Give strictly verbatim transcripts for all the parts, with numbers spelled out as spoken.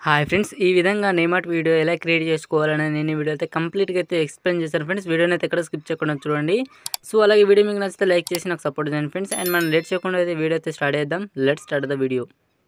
Hi friends, ఈ విధంగా నేమాట్ video ఎలా క్రియేట్ చేసుకోవాలని నేను ఈ వీడియో అయితే కంప్లీట్గా అయితే ఎక్స్ప్లెయిన్ చేశాను ఫ్రెండ్స్. వీడియోని అయితే ఎక్కడ స్కిప్ చేయకుండా చూడండి. సో అలాగే వీడియో మీకు నచ్చితే లైక్ చేసి నాకు సపోర్ట్ చేయండి ఫ్రెండ్స్. అండ్ మనం లేట్ చేయకుండా అయితే వీడియో అయితే స్టార్ట్ చేద్దాం. Let's start the video.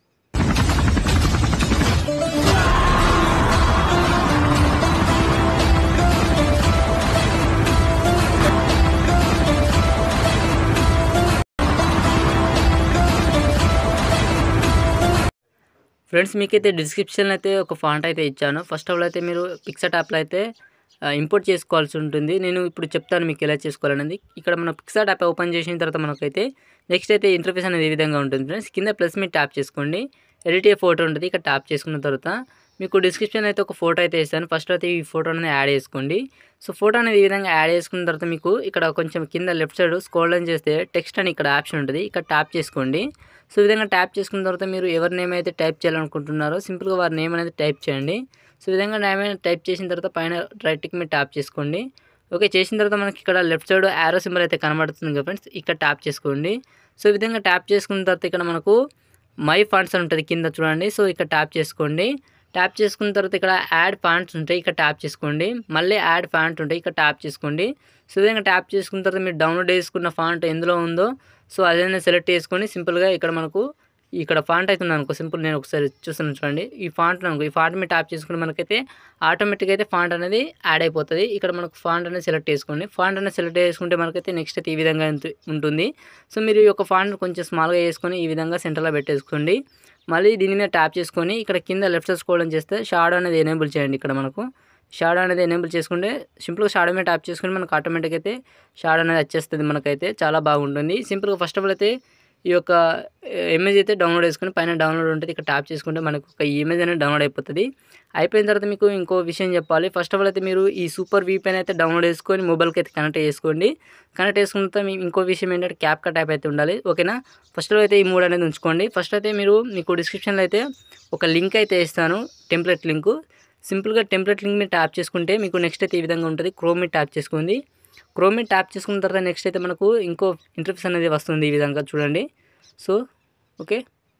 Friends, మీకైతే డిస్క్రిప్షన్లో అయితే ఒక ఫాంట్ అయితే ఇచ్చాను. ఫస్ట్ ఆఫ్ ఆల్ అయితే మీరు పిక్సర్ట్ యాప్లో అయితే ఇంపోర్ట్ చేసుకోవాల్సి ఉంటుంది. నేను ఇప్పుడు చెప్తాను మీకు ఎలా చేసుకోవాలనేది. ఇక్కడ మనం పిక్సర్ట్ యాప్ ఓపెన్ చేసిన తర్వాత మనకైతే నెక్స్ట్ అయితే ఇంటర్ఫేస్ అనేది ఈ విధంగా ఉంటుంది ఫ్రెండ్స్. కింద ప్లస్ మీద ట్యాప్ చేసుకోండి. ఎడిట్ ఏ ఫోటో ఉంటుంది, ఇక్కడ ట్యాప్ చేసుకున్న తర్వాత మీకు డిస్క్రిప్షన్ అయితే ఒక ఫోటో అయితే ఇస్తాను. ఫస్ట్ అయితే ఈ ఫోటో అనేది యాడ్ చేసుకోండి. సో ఫోటో అనేది ఈ విధంగా యాడ్ చేసుకున్న తర్వాత మీకు ఇక్కడ కొంచెం కింద లెఫ్ట్ సైడ్ స్క్రోల్ డౌన్ చేస్తే టెక్స్ట్ అని ఇక్కడ ఆప్షన్ ఉంటుంది, ఇక్కడ ట్యాప్ చేసుకోండి. సో ఈ విధంగా ట్యాప్ చేసుకున్న తర్వాత మీరు ఎవరి నేమ్ అయితే టైప్ చేయాలనుకుంటున్నారో సింపుల్గా వారి నేమ్ అనేది టైప్ చేయండి. సో ఈ విధంగా నేమ్ అనేది టైప్ చేసిన తర్వాత పైన రైట్కి మీరు ట్యాప్ చేసుకోండి. ఓకే, చేసిన తర్వాత మనకి ఇక్కడ లెఫ్ట్ సైడ్ యారో సింబల్ అయితే కనబడుతుంది కదా ఫ్రెండ్స్, ఇక్కడ ట్యాప్ చేసుకోండి. సో ఈ విధంగా ట్యాప్ చేసుకున్న తర్వాత ఇక్కడ మనకు మై ఫాంట్స్ అని ఉంటుంది కింద చూడండి. సో ఇక్కడ ట్యాప్ చేసుకోండి. ట్యాప్ చేసుకున్న తర్వాత ఇక్కడ యాడ్ ఫాంట్స్ ఉంటాయి, ఇక్కడ ట్యాప్ చేసుకోండి. మళ్ళీ యాడ్ ఫాంట్ ఉంటాయి, ఇక్కడ ట్యాప్ చేసుకోండి. సో ఈ విధంగా ట్యాప్ చేసుకున్న తర్వాత మీరు డౌన్లోడ్ చేసుకున్న ఫాంట్ ఎందులో ఉందో సో అదైనా సెలెక్ట్ చేసుకొని సింపుల్గా ఇక్కడ మనకు ఇక్కడ ఫాంట్ అయితే ఉంది అనుకో, సింపుల్ నేను ఒకసారి చూస్తున్నాను చూడండి. ఈ ఫాంట్ అనుకో, ఈ ఫాంట్ మీద ట్యాప్ చేసుకుంటే మనకైతే ఆటోమేటిక్గా అయితే ఫాంట్ అనేది యాడ్ అయిపోతుంది. ఇక్కడ మనకు ఫాంట్ అనేది సెలెక్ట్ చేసుకోండి. ఫాంట్ అనేది సెలెక్ట్ చేసుకుంటే మనకైతే నెక్స్ట్ అయితే ఈ విధంగా ఉంటుంది. సో మీరు ఈ యొక్క ఫాంట్ కొంచెం స్మాల్గా చేసుకొని ఈ విధంగా సెంటర్లో పెట్టేసుకోండి. మళ్ళీ దీని మీద ట్యాప్ చేసుకొని ఇక్కడ కింద లెఫ్ట్ సైడ్ స్క్రోల్ డౌన్ చేస్తే షాడో అనేది ఎనేబుల్ చేయండి. ఇక్కడ మనకు షాడో అనేది ఎనేబుల్ చేసుకుంటే సింపుల్గా షాడో మీద ట్యాప్ చేసుకుంటే మనకు ఆటోమేటిక్ అయితే షాడో అనేది వచ్చేస్తుంది. మనకైతే చాలా బాగుంటుంది. సింపుల్గా ఫస్ట్ ఆఫ్ ఆల్ అయితే ఈ యొక్క ఇమేజ్ అయితే డౌన్లోడ్ చేసుకుని పైన డౌన్లోడ్ ఉంటుంది, ఇక్కడ ట్యాప్ చేసుకుంటే మనకు ఒక ఇమేజ్ అనేది డౌన్లోడ్ అయిపోతుంది. అయిపోయిన తర్వాత మీకు ఇంకో విషయం చెప్పాలి. ఫస్ట్ ఆఫ్ ఆల్ అయితే మీరు ఈ సూపర్ వీపీఎన్ అయితే డౌన్లోడ్ చేసుకొని మొబైల్కి అయితే కనెక్ట్ చేసుకోండి. కనెక్ట్ చేసుకున్న తర్వాత మీ ఇంకో విషయం ఏంటంటే క్యాప్కట్ యాప్ అయితే ఉండాలి. ఓకేనా, ఫస్ట్ అయితే ఈ మూడు అనేది ఉంచుకోండి. ఫస్ట్ అయితే మీరు మీకు డిస్క్రిప్షన్లో అయితే ఒక లింక్ అయితే ఇస్తాను, టెంప్లెట్ లింకు. సింపుల్గా టెంప్లెట్ లింక్ మీద ట్యాప్ చేసుకుంటే మీకు నెక్స్ట్ అయితే ఈ విధంగా ఉంటుంది. క్రోమ్ మీద ట్యాప్ చేసుకోండి. క్రోమ్ మీద ట్యాప్ చేసుకున్న తర్వాత నెక్స్ట్ అయితే మనకు ఇంకో ఇంటర్ఫేస్ అనేది వస్తుంది ఈ విధంగా చూడండి. సో ఓకే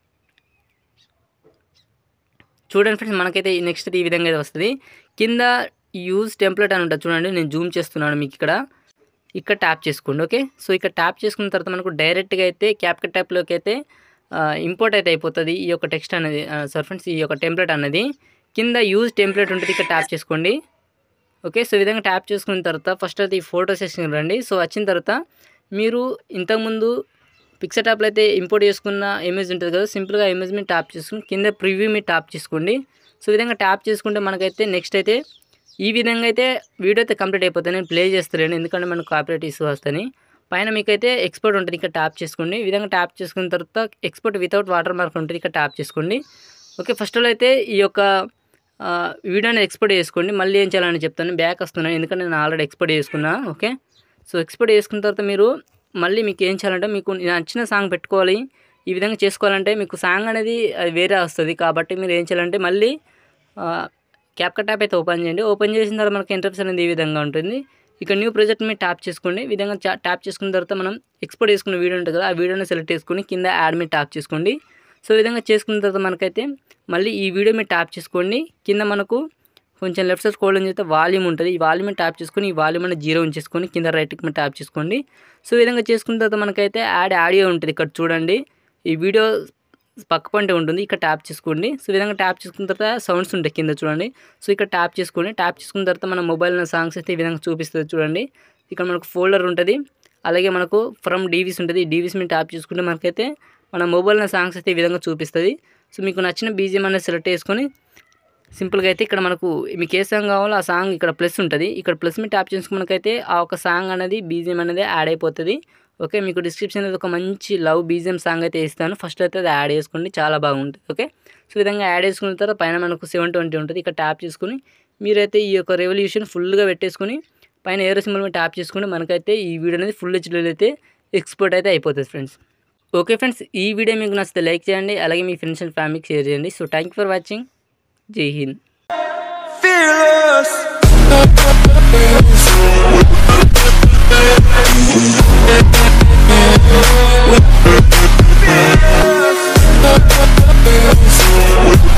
చూడండి ఫ్రెండ్స్, మనకైతే నెక్స్ట్ అయితే ఈ విధంగా అయితే వస్తుంది. కింద యూజ్ టెంప్లెట్ అని ఉంటుంది చూడండి, నేను జూమ్ చేస్తున్నాను మీకు ఇక్కడ ఇక్కడ ట్యాప్ చేసుకోండి. ఓకే, సో ఇక్కడ ట్యాప్ చేసుకున్న తర్వాత మనకు డైరెక్ట్గా అయితే క్యాప్కట్ యాప్లోకి అయితే ఇంపోర్ట్ అయితే అయిపోతుంది ఈ యొక్క టెక్స్ట్ అనేది. సారీ ఫ్రెండ్స్, ఈ యొక్క టెంప్లెట్ అనేది కింద యూజ్ టెంప్లెట్ ఉంటుంది, ఇక్కడ ట్యాప్ చేసుకోండి. ఓకే, సో ఈ విధంగా ట్యాప్ చేసుకున్న తర్వాత ఫస్ట్ అయితే ఈ ఫోటో సెక్షన్ రండి. సో వచ్చిన తర్వాత మీరు ఇంతకుముందు పిక్సర్ట్ యాప్లో అయితే ఇంపోర్ట్ చేసుకున్న ఇమేజ్ ఉంటుంది కదా, సింపుల్గా ఇమేజ్ మీద ట్యాప్ చేసుకుని కింద ప్రివ్యూ మీద ట్యాప్ చేసుకోండి. సో ఈ విధంగా ట్యాప్ చేసుకుంటే మనకైతే నెక్స్ట్ అయితే ఈ విధంగా అయితే వీడియో అయితే కంప్లీట్ అయిపోతుంది. నేను ప్లే చేస్తాను ఎందుకంటే మనకు కాపీరైట్ ఇష్యూ వస్తుంది. పైన మీకైతే ఎక్స్పోర్ట్ ఉంటుంది, ఇక్కడ ట్యాప్ చేసుకోండి. ఈ విధంగా ట్యాప్ చేసుకున్న తర్వాత ఎక్స్పోర్ట్ వితౌట్ వాటర్ మార్క్ ఉంటుంది, ఇక్కడ ట్యాప్ చేసుకోండి. ఓకే, ఫస్ట్ ఆల్ అయితే ఈ యొక్క వీడియోని ఎక్స్పోర్ట్ చేసుకోండి. మళ్ళీ ఏం చేయాలని చెప్తాను, బ్యాక్ వస్తున్నాను ఎందుకంటే నేను ఆల్రెడీ ఎక్స్పోర్ట్ చేసుకున్నా. ఓకే, సో ఎక్స్పోర్ట్ చేసుకున్న తర్వాత మీరు మళ్ళీ మీకు ఏం చేయాలంటే మీకు నచ్చిన సాంగ్ పెట్టుకోవాలి. ఈ విధంగా చేసుకోవాలంటే మీకు సాంగ్ అనేది అది వేరే వస్తుంది. కాబట్టి మీరు ఏం చేయాలంటే మళ్ళీ క్యాప్కట్ యాప్ అయితే ఓపెన్ చేయండి. ఓపెన్ చేసిన తర్వాత మనకి ఇంటర్ఫేస్ అనేది ఈ విధంగా ఉంటుంది. ఇక్కడ న్యూ ప్రాజెక్ట్ మీద ట్యాప్ చేసుకోండి. ఈ విధంగా ట్యాప్ చేసుకున్న తర్వాత మనం ఎక్స్పోర్ట్ చేసుకున్న వీడియో ఉంటుంది కదా, ఆ వీడియోని సెలెక్ట్ చేసుకుని కింద యాడ్ మీద ట్యాప్ చేసుకోండి. సో ఈ విధంగా చేసుకున్న తర్వాత మనకైతే మళ్ళీ ఈ వీడియో మీద ట్యాప్ చేసుకోండి. కింద మనకు కొంచెం లెఫ్ట్ సైడ్ స్క్రోల్ డౌన్ చేస్తే వాల్యూమ్ ఉంటుంది, ఈ వాల్యూమ్ మీద ట్యాప్ చేసుకొని ఈ వాల్యూమ్ అనేది జీరో ఉంచేసుకొని కింద రైట్కి మీద ట్యాప్ చేసుకోండి. సో ఈ విధంగా చేసుకున్న తర్వాత మనకైతే యాడ్ ఆడియో ఉంటుంది, ఇక్కడ చూడండి ఈ వీడియో పక్క పంటే ఉంటుంది, ఇక్కడ ట్యాప్ చేసుకోండి. సో ఈ విధంగా ట్యాప్ చేసుకున్న తర్వాత సౌండ్స్ ఉంటాయి కింద చూడండి. సో ఇక్కడ ట్యాప్ చేసుకోండి. ట్యాప్ చేసుకున్న తర్వాత మన మొబైల్ సాంగ్స్ అయితే ఈ విధంగా చూపిస్తుంది చూడండి. ఇక్కడ మనకు ఫోల్డర్ ఉంటుంది, అలాగే మనకు ఫ్రమ్ డీవీస్ ఉంటుంది. ఈ డీవీస్ మీద ట్యాప్ చేసుకుంటే మనకైతే మన మొబైల్ సాంగ్స్ అయితే ఈ విధంగా చూపిస్తుంది. సో మీకు నచ్చిన బీజిఎం అనేది సెలెక్ట్ చేసుకొని సింపుల్గా అయితే ఇక్కడ మనకు మీకు ఏ సాంగ్ కావాలో ఆ సాంగ్ ఇక్కడ ప్లస్ ఉంటుంది, ఇక్కడ ప్లస్ మీద ట్యాప్ చేసుకుని మనకైతే ఆ ఒక సాంగ్ అనేది బీజిఎం అనేది యాడ్ అయిపోతుంది. ఓకే, మీకు డిస్క్రిప్షన్లో ఒక మంచి లవ్ బీజిఎం సాంగ్ అయితే ఇస్తాను. ఫస్ట్ అయితే అది యాడ్ చేసుకోండి, చాలా బాగుంటుంది. ఓకే, సో విధంగా యాడ్ చేసుకున్న తర్వాత పైన మనకు సెవెన్ ట్వంటీ ఉంటుంది, ఇక్కడ ట్యాప్ చేసుకుని మీరైతే ఈ యొక్క రెవల్యూషన్ ఫుల్గా పెట్టేసుకుని పైన ఏరో సింబల్ మీద ట్యాప్ చేసుకుని మనకైతే ఈ వీడియో అనేది ఫుల్ హెచ్డీలో అయితే ఎక్స్పోర్ట్ అయితే అయిపోతుంది ఫ్రెండ్స్. ఓకే ఫ్రెండ్స్, ఈ వీడియో మీకు నచ్చితే లైక్ చేయండి, అలాగే మీ ఫ్రెండ్స్ అండ్ ఫ్యామిలీకి షేర్ చేయండి. So thank you for watching. Jai Hind. Fearless.